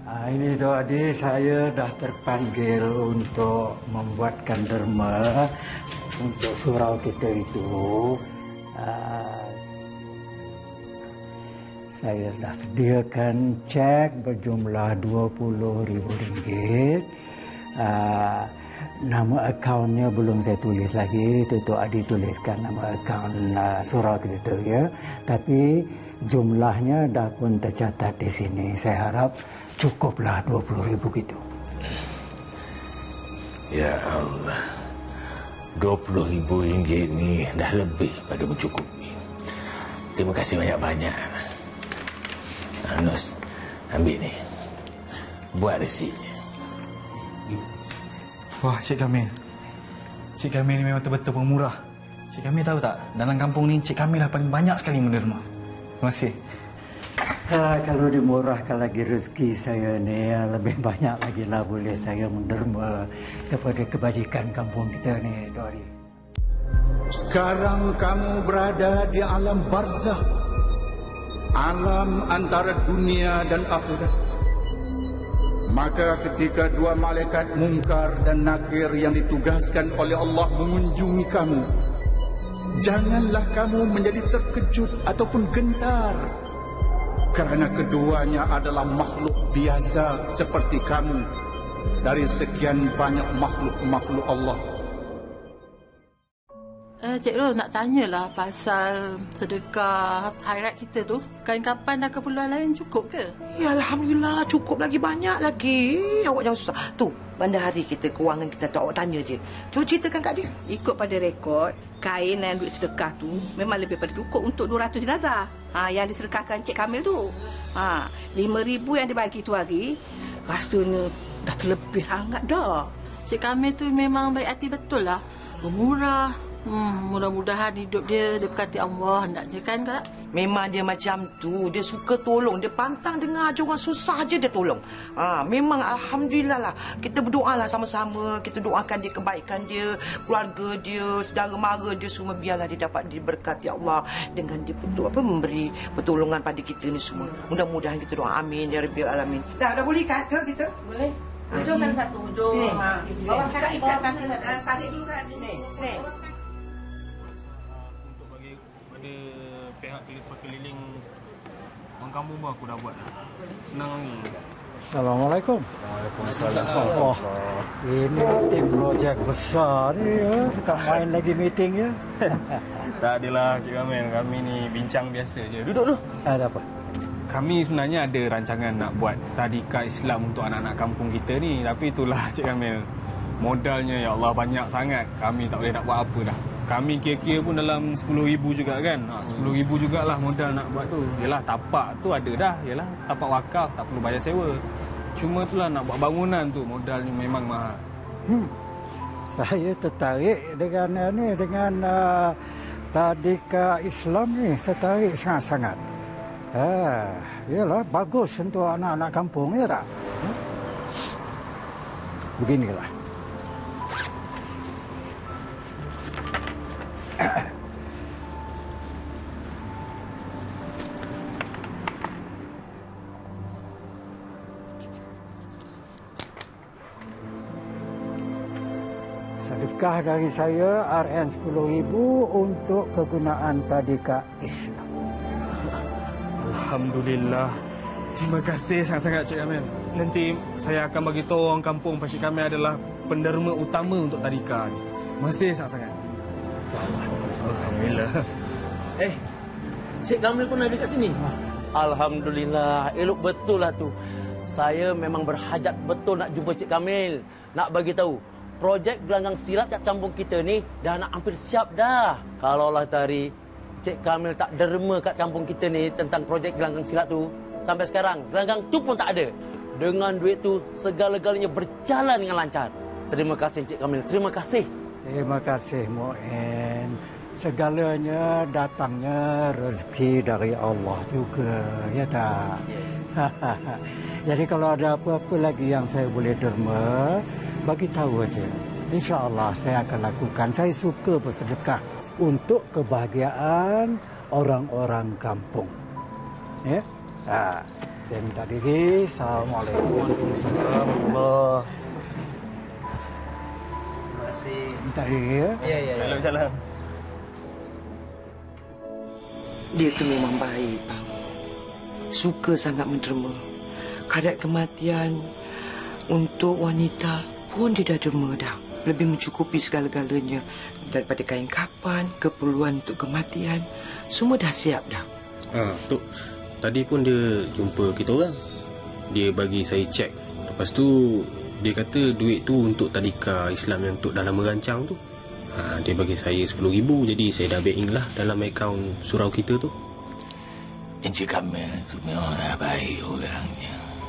Ini tu adik, saya dah terpanggil untuk membuatkan derma untuk surau kita itu. Saya dah sediakan cek berjumlah RM20,000. Nama akaunnya belum saya tulis lagi. Itu adik tuliskan nama akaun surau kita itu, ya. Tapi jumlahnya dah pun tercatat di sini. Saya harap cukuplah RM20,000 gitu. Ya Allah, RM20,000 ni dah lebih pada mencukupi. Terima kasih banyak-banyak. Nus, ambil ni. Buat resitnya. Wah, Cik Kamil. Cik Kamil ni memang betul-betul pemurah. Cik Kamil tahu tak, dalam kampung ni Cik Kamil lah paling banyak sekali menderma. Terima kasih. Kalau dimurahkan lagi rezeki saya ni, lebih banyak lagi lah boleh saya menderma kepada kebajikan kampung kita ni, Dori. Sekarang kamu berada di alam barzah, alam antara dunia dan akhirat. Maka ketika dua malaikat Munkar dan Nakir yang ditugaskan oleh Allah mengunjungi kamu, janganlah kamu menjadi terkejut ataupun gentar, kerana keduanya adalah makhluk biasa seperti kamu dari sekian banyak makhluk-makhluk Allah. Cik Ros, nak tanyalah pasal sedekah khairat kita tu. Kapan dan keperluan lain cukup ke? Ya, Alhamdulillah, cukup lagi, banyak lagi. Awak jangan susah. Tu, bandahari kita, kewangan kita tu, awak tanya je. Cuba ceritakan kat dia. Ikut pada rekod, kain dan duit sedekah tu memang lebih pada cukup untuk 200 jenazah. Yang disedekahkan Cik Kamil tu. 5,000 yang dibagi tu hari, rasanya dah terlebih sangat dah. Cik Kamil tu memang baik hati betul lah. Pemurah. Mudah-mudahan hidup dia berkati Allah, hendaknya kan, Kak? Memang dia macam tu. Dia suka tolong. Dia pantang dengar je orang susah je dia tolong. Memang Alhamdulillah lah. Kita berdoa lah sama-sama. Kita doakan dia, kebaikan dia, keluarga dia, saudara mara dia semua. Biarlah dia dapat diberkati Allah dengan dia memberi pertolongan pada kita ni semua. Mudah-mudahan kita doa. Amin. Ya Rabbil Alamin. Dah boleh ikat ke kita? Boleh. Hujung salah satu. Hujung. Sini. Bawah kaki, bawah kaki. Tarik dulu kan. Sini. Pihak keliling orang kampung pun aku dah buat dah. Senang lagi. Assalamualaikum. Waalaikumsalam. Oh, ini tim projek besar ni, ya. Tak main lagi meeting, ya. Tak adalah, Cik Kamil. Kami ni bincang biasa je. Duduk dulu. Ada apa? Kami sebenarnya ada rancangan nak buat tadika Islam untuk anak-anak kampung kita ni. Tapi itulah, Cik Kamil. Modalnya, ya Allah, banyak sangat. Kami tak boleh nak buat apa dah. Kami kira-kira pun dalam 10,000 juga kan. 10,000 jugalah modal nak buat tu. Yalah, tapak tu ada dah. Yalah, tapak wakaf, tak perlu bayar sewa. Cuma itulah nak buat bangunan tu, modalnya memang mahal. Saya tertarik dengan tadika Islam ni. Saya tertarik sangat-sangat. Yalah, bagus untuk anak-anak kampung, ya tak? Beginilah. Sedekah dari saya RM10,000 untuk kegunaan tadika Islam. Alhamdulillah. Terima kasih sangat-sangat, Cik Kamil. Nanti saya akan bagi tahu orang kampung Pak Cik Kamil adalah penderma utama untuk tadika ni. Terima kasih sangat-sangat. Alhamdulillah. Cik Kamil pun ada kat sini. Alhamdulillah. Elok betul lah tu. Saya memang berhajat betul nak jumpa Cik Kamil. Nak bagi tahu, projek gelanggang silat kat kampung kita ni dah nak hampir siap dah. Kalaulah tadi Cik Kamil tak derma kat kampung kita ni tentang projek gelanggang silat tu, sampai sekarang gelanggang tu pun tak ada. Dengan duit tu segala-galanya berjalan dengan lancar. Terima kasih Cik Kamil. Terima kasih. Terima kasih, Mu'in. Segalanya datangnya rezeki dari Allah juga, ya tak? Jadi kalau ada apa-apa lagi yang saya boleh derma, bagi tahu aja. InsyaAllah saya akan lakukan. Saya suka bersedekah untuk kebahagiaan orang-orang kampung. Ya? Saya minta diri. Assalamualaikum warahmatullahi. Terima kasih. Minta diri ya. Ya. Salam. Dia tu memang baik, Bang. Suka sangat menderma. Kadar kematian untuk wanita pun dia dah derma dah. Lebih mencukupi segala-galanya. Daripada kain kapan, keperluan untuk kematian. Semua dah siap dah. Tok, tadi pun dia jumpa kita orang. Dia bagi saya cek. Lepas tu dia kata duit tu untuk tadika Islam yang Tok dah lama rancang tu. Dia bagi saya 10,000, jadi saya dah back in lah dalam akaun surau kita tu. Encik Kamil tu memanglah baik orangnya.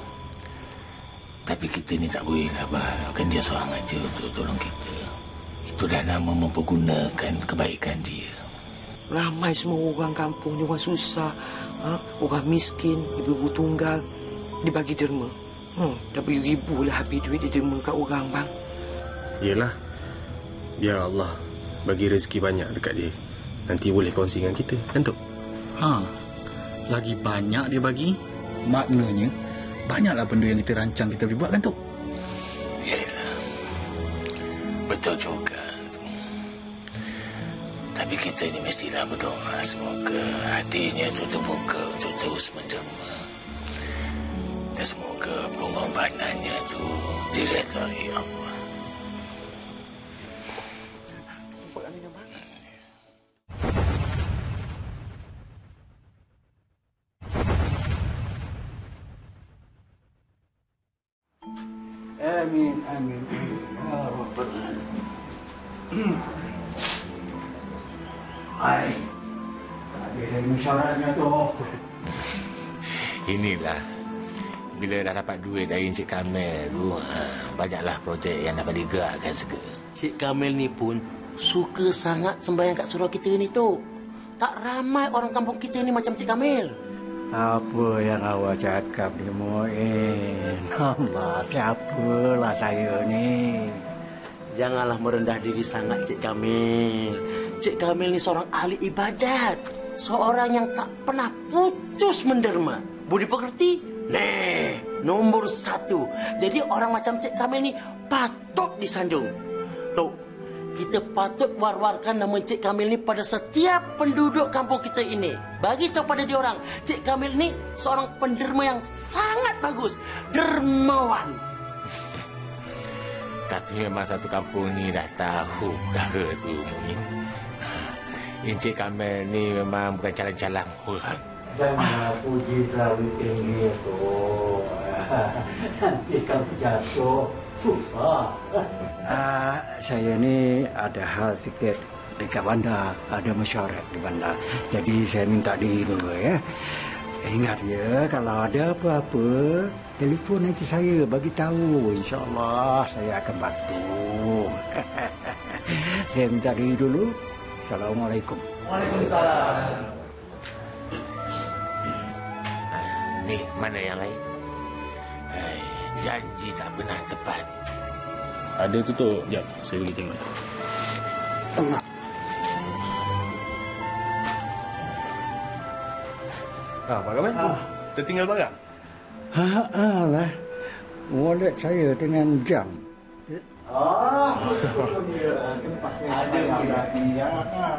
Tapi kita ni tak boleh lah, kan dia seorang aja untuk tolong kita. Itu dah nama mempergunakan kebaikan dia. Ramai semua orang kampung ni, orang susah, orang miskin, ibu-ibu tunggal, dibagi derma. Dah beribu lah habis duit dia derma kat orang, bang. Yelah, biar Allah bagi rezeki banyak dekat dia. Nanti boleh kongsi dengan kita, kan Tok? Lagi banyak dia bagi, maknanya banyaklah benda yang kita rancang kita boleh buat, kan Tok? Yalah, betul juga tu. Tapi kita ni mestilah berdoa semoga hatinya tu terbuka untuk terus menderma. Dan semoga pengorbanannya tu diredai Allah. Amin, amin, amin. Ya Rabbal Alamin. Hai. Ada mesyuaratnya tu. Inilah, bila dah dapat duit dari Encik Kamil tu, banyaklah projek yang dapat digerakkan segera. Cik Kamil ni pun suka sangat sembahyang kat surau kita ni, Tok. Tak ramai orang kampung kita ni macam Cik Kamil. Apa yang awak cakap ni, Mu'in? Allah, siapalah saya ni? Janganlah merendah diri sangat, Cik Kamil. Cik Kamil ni seorang ahli ibadat. Seorang yang tak pernah putus menderma. Budi pekerti? Nombor 1. Jadi orang macam Cik Kamil ni patut disanjung. Tok, kita patut war-warkan nama Cik Kamil ni pada setiap penduduk kampung kita ini. Bagi tahu pada diorang, Cik Kamil ni seorang penderma yang sangat bagus. Dermawan. Tapi memang satu kampung ni dah tahu perkara tu, Mu'in. Encik Kamil ni memang bukan calang-calang orang. Jangan puji terlalu tinggi tu. Nanti kamu jatuh. Susah. Saya ni ada hal sikit dekat bandar. Ada mesyuarat di bandar. Jadi saya minta diri dulu ya. Ingat ya, kalau ada apa-apa, telefon aja saya, bagi tahu. InsyaAllah saya akan bantu. Saya minta diri dulu. Assalamualaikum. Waalaikumsalam. Ni, mana yang lain? Janji tak pernah tepat. Ada tu Tok. Sekejap, saya pergi tengok. Allah. Pak Kamil, tertinggal barang? Lah. Wallet saya dengan jam. Tempat saya ada lagi ya.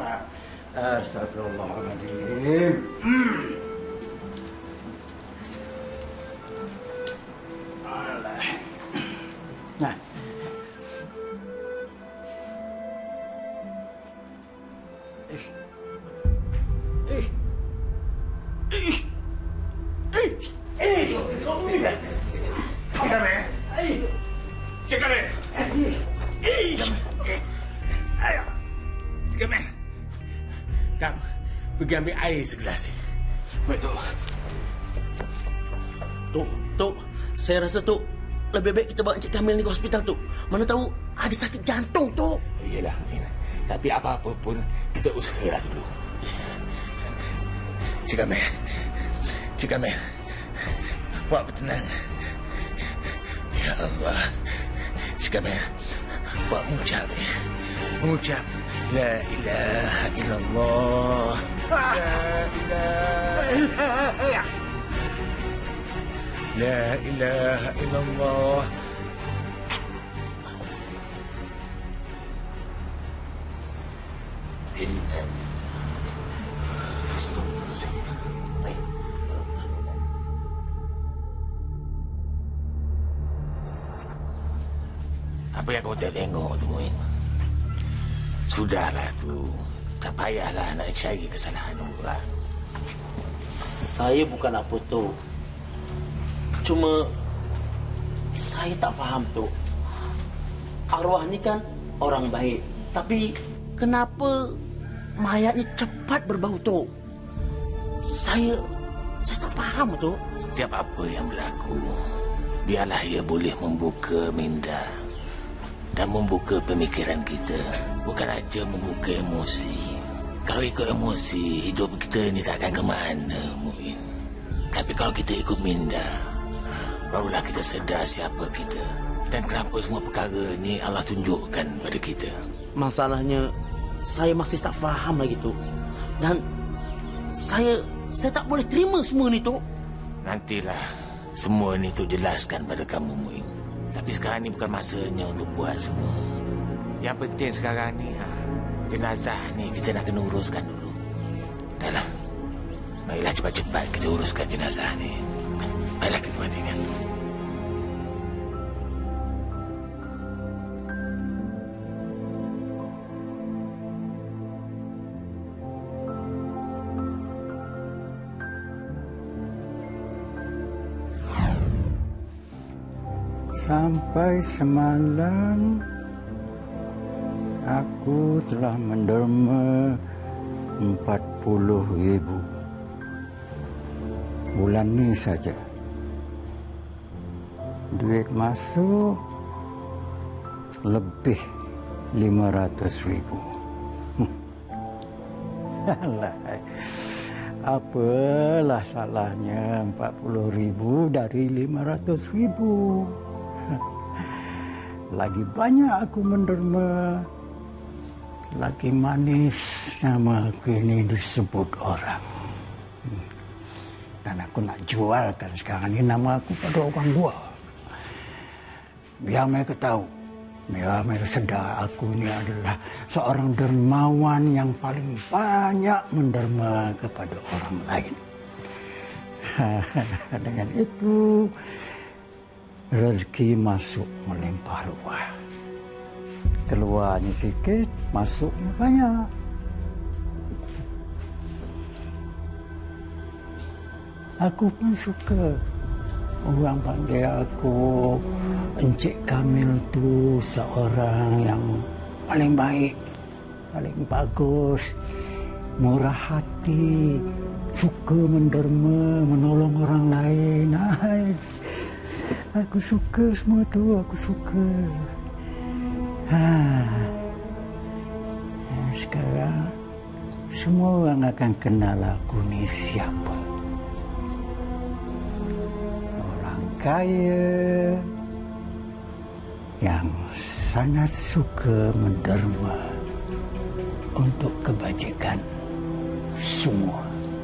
Astagfirullahaladzim. Nah. Cik Kamil! Cik Kamil! Kang, pergi ambil air segelas. Baik, Tok. Tok, saya rasa Tok, lebih baik kita bawa Encik Kamil ni ke hospital, Tok. Mana tahu ada sakit jantung, Tok. Iyalah, tapi apa-apa pun kita usahalah dulu. Cik Kamil, buat bertenang. Ya Allah, Cik Kamil, buat mengucap La ilaha illallah. La ilaha. La ilaha illallah. Apa yang kau tengok tu, Muin? Sudahlah tu. Tak payahlah nak cari kesalahan orang. Saya bukan apa tu. Cuma saya tak faham tu. Arwah ni kan orang baik. Tapi kenapa mayatnya cepat berbau tu? Saya tak faham tu. Setiap apa yang berlaku, biarlah ia boleh membuka minda dan membuka pemikiran kita. Bukan aja membuka emosi. Kalau ikut emosi, hidup kita ni takkan ke mana, Muin. Tapi kalau kita ikut minda, barulah kita sedar siapa kita. Dan kenapa semua perkara ni Allah tunjukkan pada kita. Masalahnya, saya masih tak faham lagi tu. Dan saya tak boleh terima semua ni tu. Nantilah semua ni tu jelaskan pada kamu, Muin. Tapi sekarang ni bukan masanya untuk buat semua. Yang penting sekarang ni, jenazah ni kita nak kena uruskan dulu. Dahlah. Baiklah cepat-cepat kita uruskan jenazah ni. Baiklah kita mandikan. Sampai semalam aku telah menderma 40.000. Bulan ni saja. Duit masuk lebih 500.000. Apalah salahnya 40.000 dari 500.000. Lagi banyak aku menderma, lagi manis nama aku ini disebut orang. Dan aku nak jualkan sekarang ini nama aku pada orang luar. Biar mereka tahu, biar mereka sedar aku ini adalah seorang dermawan yang paling banyak menderma kepada orang lain. Dengan itu, rezeki masuk melimpah ruah. Keluarnya sikit, masuknya banyak. Aku pun suka orang panggil aku Encik Kamil tu seorang yang paling baik, paling bagus, murah hati, suka menderma, menolong orang lain. Aku suka semua tu, aku suka. Sekarang semua orang akan kenal aku ni siapa. Orang kaya yang sangat suka menderma untuk kebajikan semua.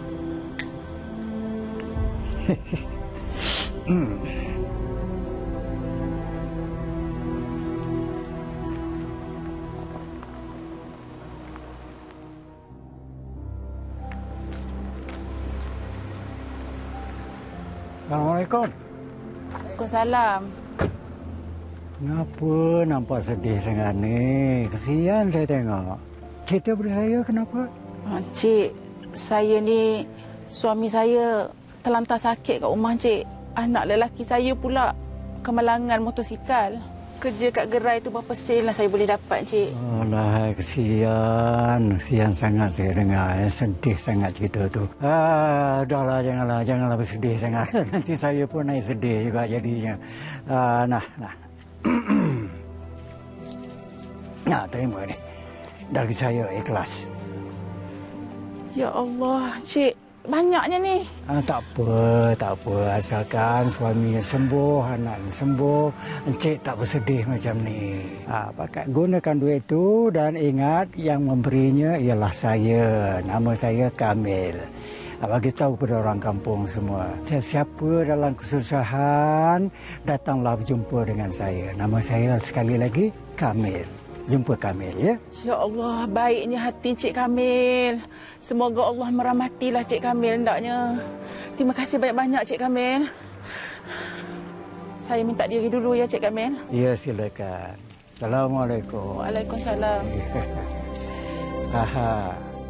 Assalamualaikum. Waalaikumsalam. Kenapa nampak sedih sangat ni? Kesian saya tengok. Cerita pada saya kenapa? Cik, saya ni suami saya terlantar sakit kat rumah cik. Anak lelaki saya pula kemalangan motosikal. Kerja kat gerai tu berapa sen lah saya boleh dapat cik. Alah, kesian. Kesian sangat saya dengar. Sedih sangat cerita tu. Udahlah, janganlah bersedih sangat. Nanti saya pun naik sedih juga jadinya. Nah. Nah, terima ni. Dari saya ikhlas. Ya Allah, cik. Banyaknya ni. Tak apa. Asalkan suaminya sembuh, anaknya sembuh, encik tak bersedih macam ni. Pakai gunakan duit tu dan ingat yang memberinya ialah saya. Nama saya Kamil. bagi tahu kepada orang kampung semua. Siapa dalam kesusahan, datanglah berjumpa dengan saya. Nama saya sekali lagi Kamil. Jumpa Kamil, ya. Ya Allah, baiknya hati Cik Kamil. Semoga Allah merahmatilah Cik Kamil hendaknya. Terima kasih banyak-banyak Cik Kamil. Saya minta diri dulu ya Cik Kamil. Ya, silakan. Assalamualaikum. Waalaikumsalam. Aha.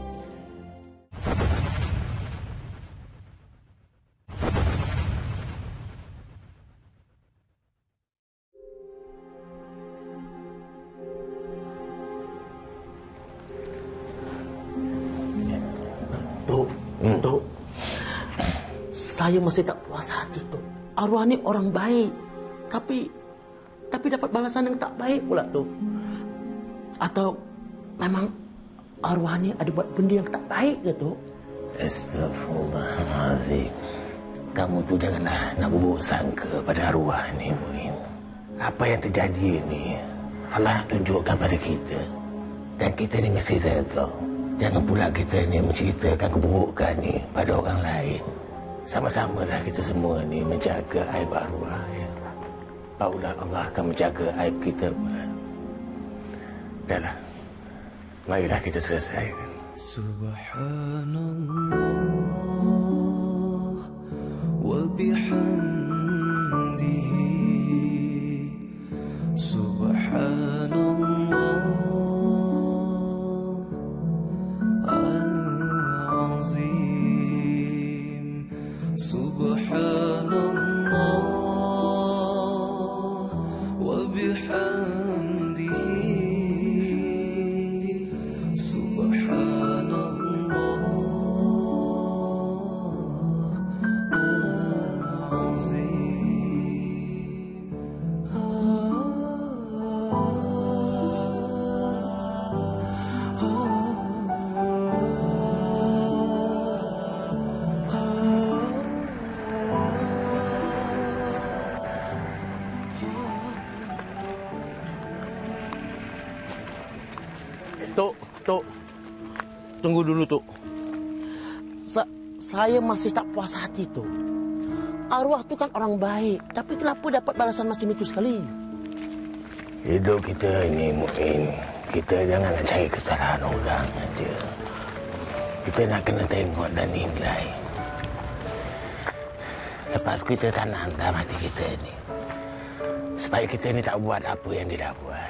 Tok, saya masih tak puas hati, Tok. Arwah ni orang baik, tapi dapat balasan yang tak baik pula, Tok. Atau memang arwah ni ada buat benda yang tak baik ke, Tok? Astaghfirullahaladzim. Kamu tu janganlah nak buruk sangka pada arwah ni, Muin. Apa yang terjadi ni, Allah nak tunjukkan pada kita. Dan kita ni mesti redha. Jangan pula kita ni menceritakan keburukan ni pada orang lain. Sama-samalah kita semua ni menjaga aib arwah. Ya. Barulah Allah akan menjaga aib kita pula. Dahlah, marilah kita selesaikan. Subhanallah wa bihamdihi. Subhanallah al-azim. Subhanallah wa bihamdihi. Tok, tunggu dulu, Tok. Saya masih tak puas hati, Tok. Arwah tu kan orang baik, tapi kenapa dapat balasan macam itu sekali? Hidup kita ni, Muin, kita jangan nak cari kesalahan orang aja. Kita nak kena tengok dan nilai. Lepas kita tanam dalam hati kita ni, supaya kita ni tak buat apa yang dia dah buat.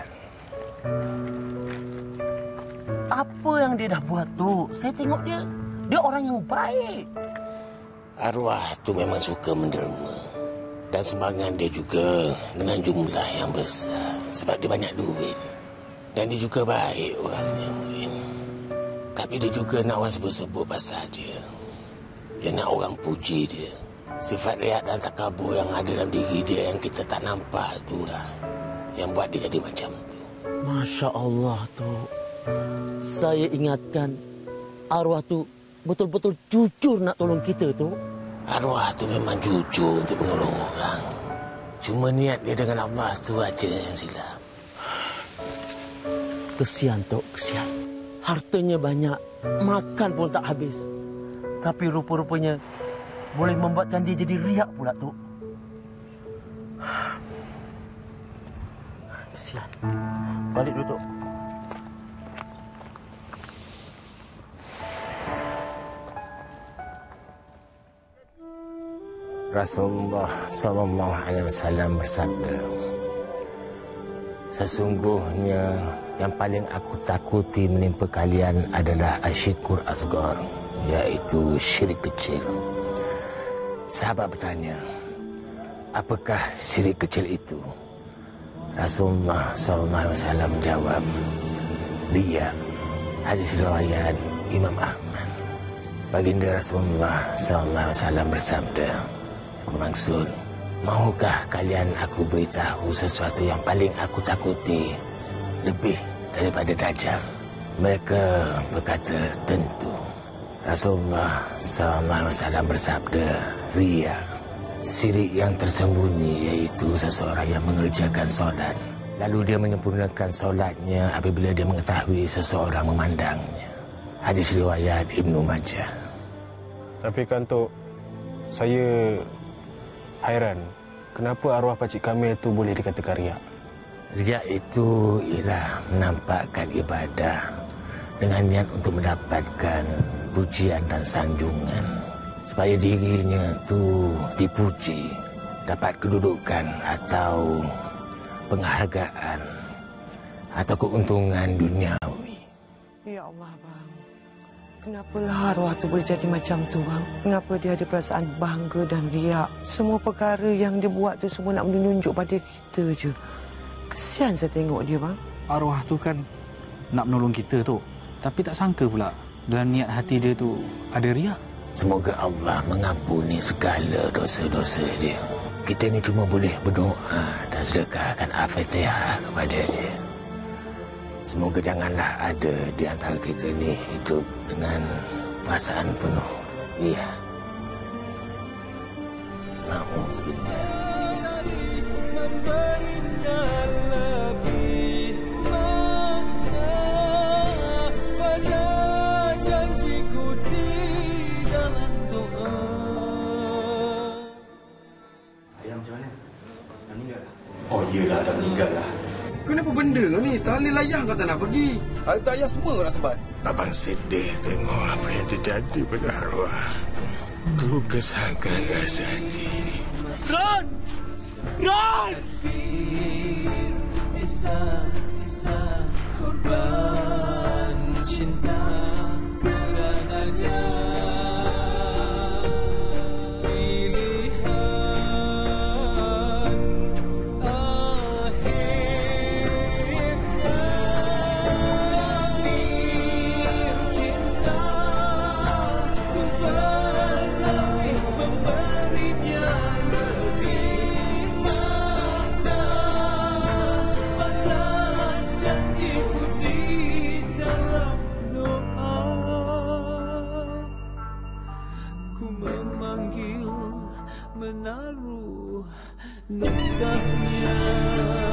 Apa yang dia dah buat tu? Saya tengok dia orang yang baik. Arwah tu memang suka menderma. Dan sumbangan dia juga dengan jumlah yang besar. Sebab dia banyak duit. Dan dia juga baik orangnya, Muin. Tapi dia juga nak orang sebut-sebut pasal dia. Dia nak orang puji dia. Sifat riak dan takabur yang ada dalam diri dia yang kita tak nampak tu lah. Yang buat dia jadi macam tu. Masya Allah, Tok. Saya ingatkan arwah tu betul-betul jujur nak tolong kita, tu. Arwah tu memang jujur untuk menolong orang. Cuma niat dia dengan Allah tu aja yang silap. Kesian, Tok, kesian. Hartanya banyak, makan pun tak habis. Tapi rupa-rupanya boleh membuatkan dia jadi riak pula, Tok. Kesian. Balik dulu, Tok. Rasulullah SAW bersabda, sesungguhnya yang paling aku takuti menimpa kalian adalah asyirkul asghar, iaitu syirik kecil. Sahabat bertanya, apakah syirik kecil itu? Rasulullah SAW menjawab, riya. Hadis riwayat Imam Ahmad. Baginda Rasulullah SAW bersabda, bermaksud, mahukah kalian aku beritahu sesuatu yang paling aku takuti lebih daripada Dajjal? Mereka berkata, tentu. Rasulullah SAW bersabda, riya. Syirik yang tersembunyi iaitu seseorang yang mengerjakan solat, lalu dia menyempurnakan solatnya apabila dia mengetahui seseorang memandangnya. Hadis riwayat Ibnu Majah. Tapi kan Tok, saya hairan. Kenapa arwah Pakcik Kamil tu boleh dikatakan riak? Riak itu ialah menampakkan ibadah dengan niat untuk mendapatkan pujian dan sanjungan. Supaya dirinya tu dipuji, dapat kedudukan atau penghargaan atau keuntungan duniawi. Ya Allah, bang. Kenapalah arwah tu boleh jadi macam tu, bang? Kenapa dia ada perasaan bangga dan riak? Semua perkara yang dia buat tu semua nak menunjuk pada kita je. Kesian saya tengok dia, bang. Arwah tu kan nak menolong kita tu. Tapi tak sangka pula dalam niat hati dia tu ada riak. Semoga Allah mengampuni segala dosa-dosa dia. Kita ni cuma boleh berdoa dan sedekahkan Al-Fatihah kepada dia. Semoga janganlah ada di antara kita ni hidup dengan perasaan penuh. Ya. Na'udzubillah. Oh iyalah, dah meninggal lah. Kenapa benda kau ni? Tali layang kau tak nak pergi. Air tayar semua nak sebat. Abang sedih tengok apa yang terjadi pada arwah. Terluka sangat rasa hati. Ron! Ron! Korban cinta kerananya. Menaruh notanya.